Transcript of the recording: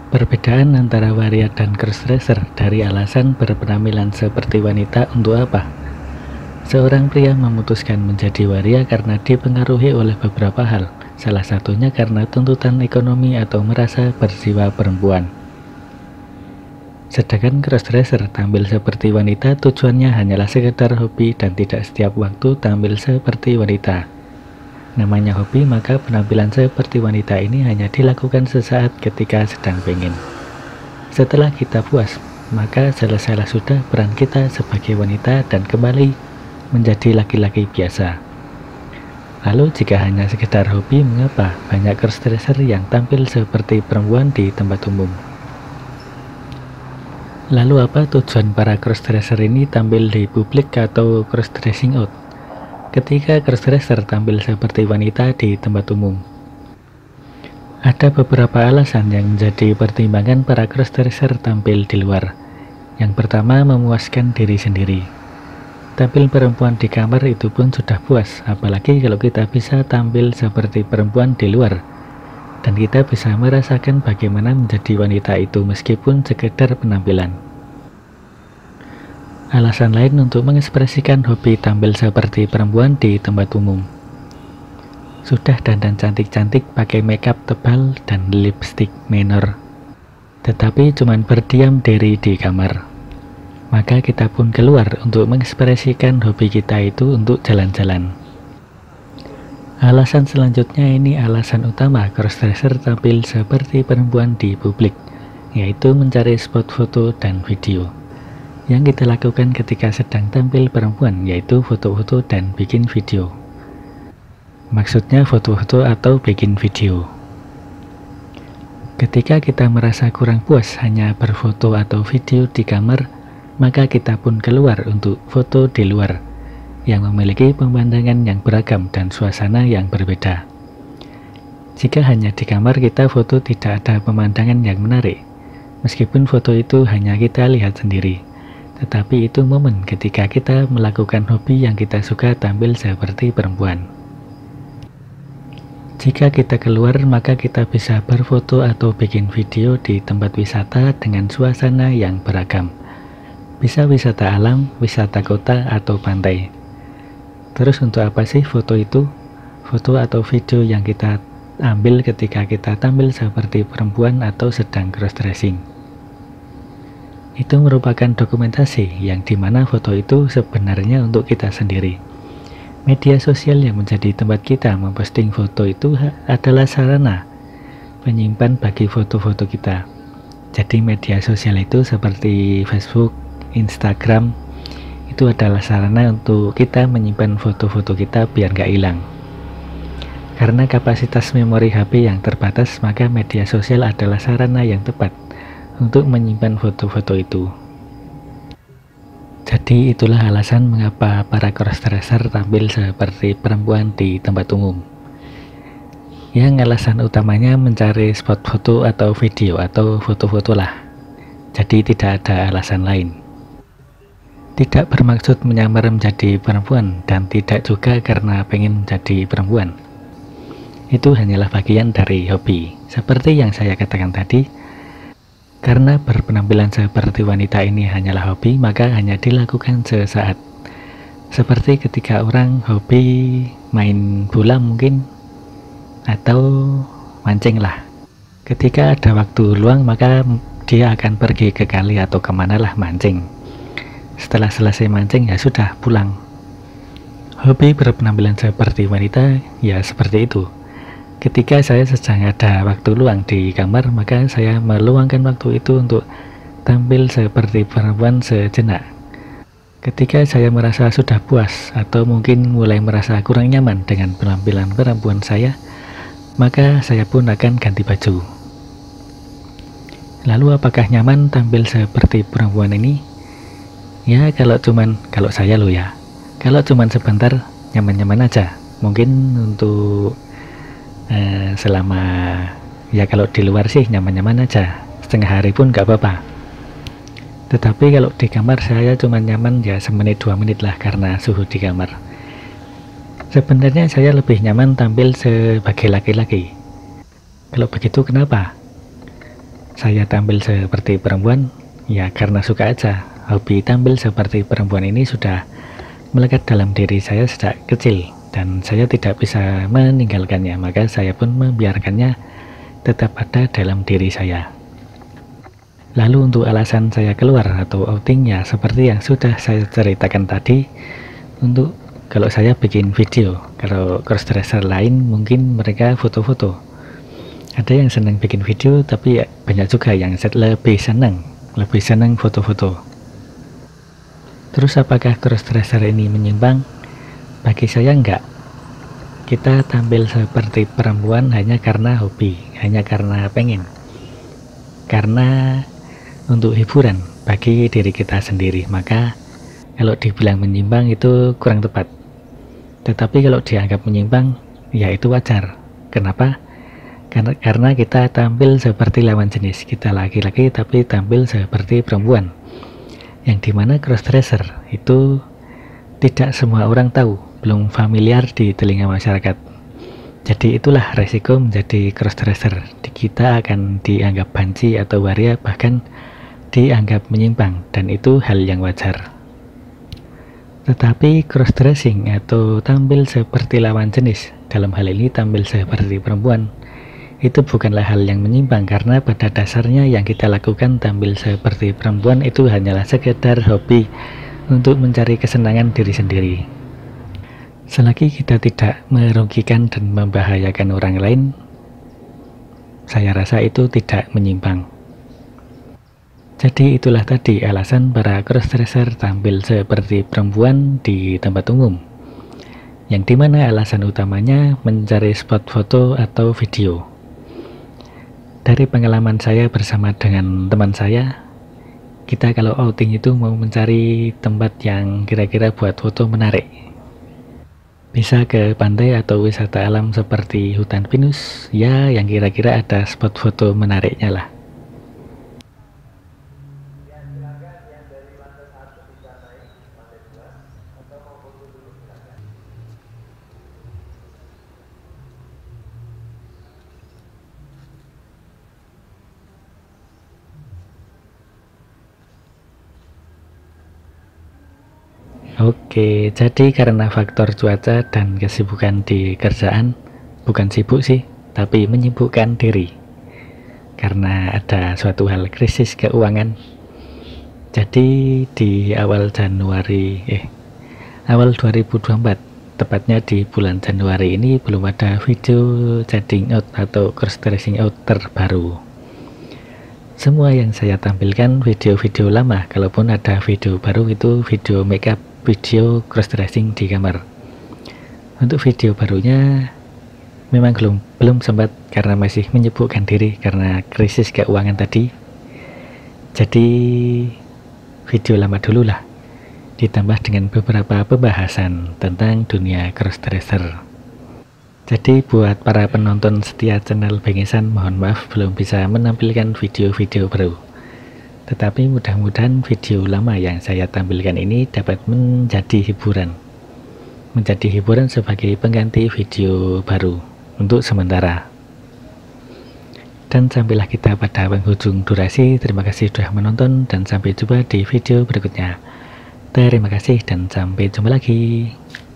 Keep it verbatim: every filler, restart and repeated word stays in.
Perbedaan antara waria dan crossdresser dari alasan berpenampilan seperti wanita untuk apa? Seorang pria memutuskan menjadi waria karena dipengaruhi oleh beberapa hal, salah satunya karena tuntutan ekonomi atau merasa berjiwa perempuan. Sedangkan crossdresser tampil seperti wanita tujuannya hanyalah sekedar hobi dan tidak setiap waktu tampil seperti wanita. Namanya hobi, maka penampilan seperti wanita ini hanya dilakukan sesaat ketika sedang pengen. Setelah kita puas, maka selesailah sudah peran kita sebagai wanita dan kembali menjadi laki-laki biasa. Lalu jika hanya sekedar hobi, mengapa banyak crossdresser yang tampil seperti perempuan di tempat umum? Lalu apa tujuan para crossdresser ini tampil di publik atau crossdressing out ketika crossdresser tampil seperti wanita di tempat umum? Ada beberapa alasan yang menjadi pertimbangan para crossdresser tampil di luar. Yang pertama, memuaskan diri sendiri. Tampil perempuan di kamar itu pun sudah puas, apalagi kalau kita bisa tampil seperti perempuan di luar dan kita bisa merasakan bagaimana menjadi wanita itu meskipun sekedar penampilan. Alasan lain untuk mengekspresikan hobi tampil seperti perempuan di tempat umum. Sudah dandan cantik-cantik pakai makeup tebal dan lipstick minor, tetapi cuman berdiam diri di kamar. Maka kita pun keluar untuk mengekspresikan hobi kita itu untuk jalan-jalan. Alasan selanjutnya ini alasan utama crossdresser tampil seperti perempuan di publik, yaitu mencari spot foto dan video. Yang kita lakukan ketika sedang tampil perempuan yaitu foto-foto dan bikin video. Maksudnya foto-foto atau bikin video. Ketika kita merasa kurang puas hanya berfoto atau video di kamar, maka kita pun keluar untuk foto di luar yang memiliki pemandangan yang beragam dan suasana yang berbeda. Jika hanya di kamar kita foto tidak ada pemandangan yang menarik, meskipun foto itu hanya kita lihat sendiri. Tetapi itu momen ketika kita melakukan hobi yang kita suka tampil seperti perempuan. Jika kita keluar, maka kita bisa berfoto atau bikin video di tempat wisata dengan suasana yang beragam. Bisa wisata alam, wisata kota, atau pantai. Terus untuk apa sih foto itu? Foto atau video yang kita ambil ketika kita tampil seperti perempuan atau sedang crossdressing. Itu merupakan dokumentasi yang dimana foto itu sebenarnya untuk kita sendiri. Media sosial yang menjadi tempat kita memposting foto itu adalah sarana penyimpan bagi foto-foto kita. Jadi media sosial itu seperti Facebook, Instagram, itu adalah sarana untuk kita menyimpan foto-foto kita biar nggak hilang. Karena kapasitas memori H P yang terbatas, maka media sosial adalah sarana yang tepat untuk menyimpan foto-foto itu. Jadi itulah alasan mengapa para crossdresser tampil seperti perempuan di tempat umum. Yang alasan utamanya mencari spot foto atau video atau foto-foto lah. Jadi tidak ada alasan lain. Tidak bermaksud menyamar menjadi perempuan dan tidak juga karena pengen menjadi perempuan. Itu hanyalah bagian dari hobi. Seperti yang saya katakan tadi, karena berpenampilan seperti wanita ini hanyalah hobi, maka hanya dilakukan sesaat. Seperti ketika orang hobi main bola mungkin, atau mancing lah. Ketika ada waktu luang, maka dia akan pergi ke kali atau kemana lah mancing. Setelah selesai mancing, ya sudah pulang. Hobi berpenampilan seperti wanita, ya seperti itu. Ketika saya sedang ada waktu luang di kamar, maka saya meluangkan waktu itu untuk tampil seperti perempuan sejenak. Ketika saya merasa sudah puas atau mungkin mulai merasa kurang nyaman dengan penampilan perempuan saya, maka saya pun akan ganti baju. Lalu apakah nyaman tampil seperti perempuan ini? Ya kalau cuman, kalau saya loh ya, kalau cuman sebentar nyaman-nyaman aja. Mungkin untuk Eh, selama ya kalau di luar sih nyaman-nyaman aja, setengah hari pun gak apa-apa. Tetapi kalau di kamar saya cuma nyaman ya semenit dua menit lah karena suhu di kamar. Sebenarnya saya lebih nyaman tampil sebagai laki-laki. Kalau begitu kenapa? saya tampil seperti perempuan? Ya karena suka aja. Hobi tampil seperti perempuan ini sudah melekat dalam diri saya sejak kecil, dan saya tidak bisa meninggalkannya, maka saya pun membiarkannya tetap ada dalam diri saya. Lalu untuk alasan saya keluar atau outing, ya seperti yang sudah saya ceritakan tadi, untuk kalau saya bikin video, kalau crossdresser lain mungkin mereka foto-foto. Ada yang senang bikin video, tapi banyak juga yang lebih senang lebih senang foto-foto. Terus apakah crossdresser ini menyimpang? Bagi saya enggak. Kita tampil seperti perempuan hanya karena hobi, hanya karena pengen, karena untuk hiburan bagi diri kita sendiri. Maka kalau dibilang menyimpang itu kurang tepat. Tetapi kalau dianggap menyimpang, ya itu wajar. Kenapa? Karena, karena kita tampil seperti lawan jenis, kita laki-laki tapi tampil seperti perempuan, yang dimana crossdresser itu tidak semua orang tahu, belum familiar di telinga masyarakat. Jadi itulah resiko menjadi crossdresser. Kita akan dianggap banci atau waria, bahkan dianggap menyimpang, dan itu hal yang wajar. Tetapi crossdressing atau tampil seperti lawan jenis, dalam hal ini tampil seperti perempuan, itu bukanlah hal yang menyimpang, karena pada dasarnya yang kita lakukan tampil seperti perempuan itu hanyalah sekedar hobi untuk mencari kesenangan diri sendiri. Selagi kita tidak merugikan dan membahayakan orang lain, saya rasa itu tidak menyimpang. Jadi itulah tadi alasan para crossdresser tampil seperti perempuan di tempat umum, yang dimana alasan utamanya mencari spot foto atau video. Dari pengalaman saya bersama dengan teman saya, kita kalau outing itu mau mencari tempat yang kira-kira buat foto menarik. Bisa ke pantai atau wisata alam seperti hutan pinus, ya yang kira-kira ada spot foto menariknya lah. Oke, jadi karena faktor cuaca dan kesibukan di kerjaan, bukan sibuk sih, tapi menyibukkan diri. Karena ada suatu hal krisis keuangan. Jadi di awal Januari, eh, awal dua ribu dua puluh empat, tepatnya di bulan Januari ini belum ada video chatting out atau crossdressing out terbaru. Semua yang saya tampilkan video-video lama, kalaupun ada video baru itu video makeup, video crossdressing di kamar. Untuk video barunya memang belum belum sempat karena masih menyibukkan diri karena krisis keuangan tadi. Jadi video lama dulu lah, ditambah dengan beberapa pembahasan tentang dunia crossdresser. Jadi buat para penonton setia channel Bengesan, mohon maaf belum bisa menampilkan video-video baru. Tetapi mudah-mudahan video lama yang saya tampilkan ini dapat menjadi hiburan. Menjadi hiburan sebagai pengganti video baru untuk sementara. Dan sampailah kita pada penghujung durasi. Terima kasih sudah menonton dan sampai jumpa di video berikutnya. Terima kasih dan sampai jumpa lagi.